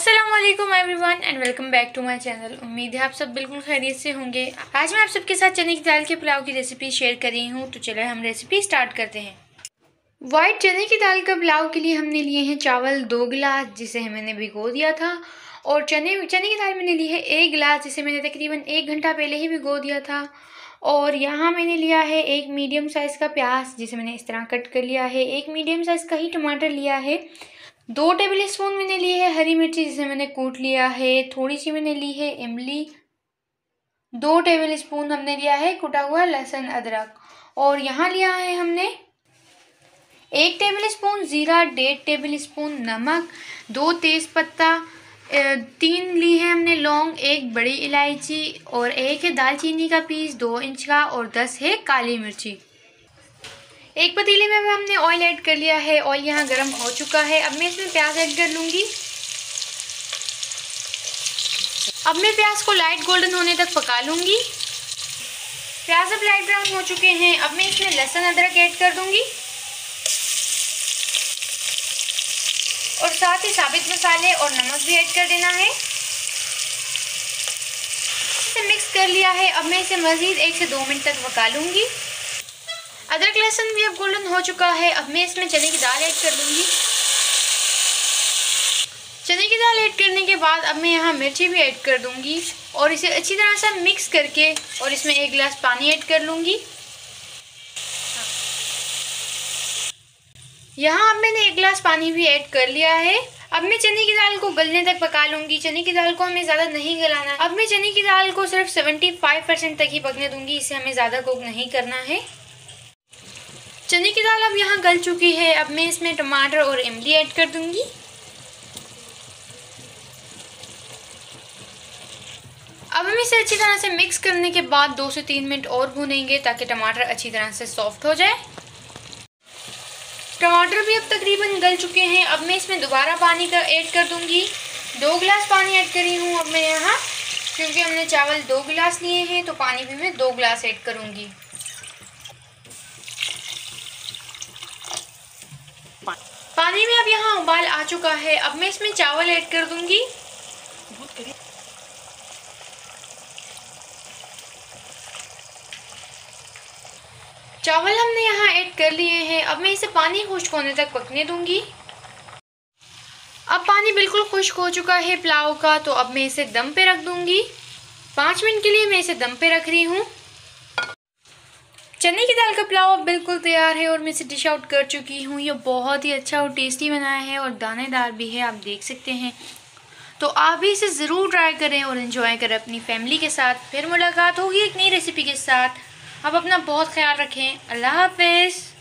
अस्सलामुअलैकुम everyone and welcome back to my channel. उम्मीद है आप सब बिल्कुल खैरियत से होंगे। आज मैं आप सबके साथ चने की दाल के पुलाव की रेसिपी शेयर कर रही हूँ। तो चलो हम रेसिपी स्टार्ट करते हैं। वाइट चने की दाल का पुलाव के लिए हमने लिए हैं चावल 2 गिलास, जिसे मैंने भिगो दिया था। और चने की दाल मैंने ली है 1 गिलास, जिसे मैंने तकरीबन 1 घंटा पहले ही भिगो दिया था। और यहाँ मैंने लिया है एक मीडियम साइज़ का प्याज, जिसे मैंने इस तरह कट कर लिया है। एक मीडियम साइज़ का ही टमाटर लिया है। 2 टेबल स्पून मैंने ली है हरी मिर्ची, जिसे मैंने कूट लिया है। थोड़ी सी मैंने ली है इमली। 2 टेबल स्पून हमने लिया है कुटा हुआ लहसुन अदरक। और यहाँ लिया है हमने 1 टेबल स्पून ज़ीरा, 1.5 टेबल स्पून नमक, 2 तेज़पत्ता, 3 ली है हमने लौंग, 1 बड़ी इलायची और 1 है दालचीनी का पीस 2 इंच का और 10 है काली मिर्ची। एक पतीले में हमने ऑयल ऐड कर लिया है। ऑयल यहाँ गर्म हो चुका है। अब मैं इसमें प्याज ऐड कर लूँगी। अब मैं प्याज को लाइट गोल्डन होने तक पका लूँगी। प्याज अब लाइट ब्राउन हो चुके हैं। अब मैं इसमें लहसुन अदरक ऐड कर दूँगी और साथ ही साबित मसाले और नमक भी ऐड कर देना है। इसे मिक्स कर लिया है। अब मैं इसे मज़ीद 1 से 2 मिनट तक पका लूँगी। अदरक लहसुन भी अब गोल्डन हो चुका है। अब मैं इसमें चने की दाल ऐड कर लूँगी। चने की दाल ऐड करने के बाद अब मैं यहाँ मिर्ची भी ऐड कर दूँगी और इसे अच्छी तरह से मिक्स करके और इसमें 1 गिलास पानी ऐड कर लूँगी। यहाँ अब मैंने 1 गिलास पानी भी ऐड कर लिया है। अब मैं चने की दाल को गलने तक पका लूँगी। चने की दाल को हमें ज़्यादा नहीं गलाना। अब मैं चने की दाल को सिर्फ 75% तक ही पकने दूँगी। इसे हमें ज़्यादा कुक नहीं करना है। चने की दाल अब यहाँ गल चुकी है। अब मैं इसमें टमाटर और इमली ऐड कर दूंगी। अब हम इसे अच्छी तरह से मिक्स करने के बाद 2 से 3 मिनट और भूनेंगे ताकि टमाटर अच्छी तरह से सॉफ्ट हो जाए। टमाटर भी अब तकरीबन गल चुके हैं। अब मैं इसमें दोबारा पानी का ऐड कर दूंगी। 2 गिलास पानी ऐड करी हूँ अब मैं यहाँ, क्योंकि हमने चावल 2 गिलास लिए हैं तो पानी भी मैं 2 गिलास ऐड करूँगी। पानी में अब यहाँ उबाल आ चुका है। अब मैं इसमें चावल ऐड कर दूंगी। चावल हमने यहाँ ऐड कर लिए हैं। अब मैं इसे पानी खुश्क होने तक पकने दूंगी। अब पानी बिल्कुल खुश्क हो चुका है पुलाव का, तो अब मैं इसे दम पे रख दूंगी। 5 मिनट के लिए मैं इसे दम पे रख रही हूँ। चने की दाल का पुलाव अब बिल्कुल तैयार है और मैं इसे डिश आउट कर चुकी हूँ। ये बहुत ही अच्छा और टेस्टी बनाया है और दानेदार भी है, आप देख सकते हैं। तो आप भी इसे ज़रूर ट्राई करें और एंजॉय करें अपनी फैमिली के साथ। फिर मुलाकात होगी एक नई रेसिपी के साथ। आप अपना बहुत ख्याल रखें। अल्लाह हाफ़िज़।